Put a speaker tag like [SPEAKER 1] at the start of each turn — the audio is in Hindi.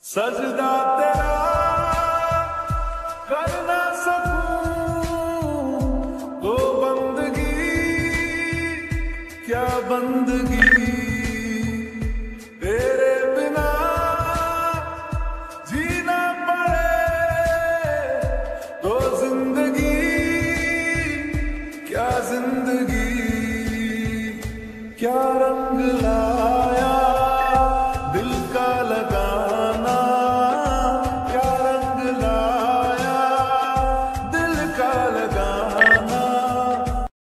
[SPEAKER 1] सजदा तेरा कर ना सकूं तो बंदगी क्या बंदगी।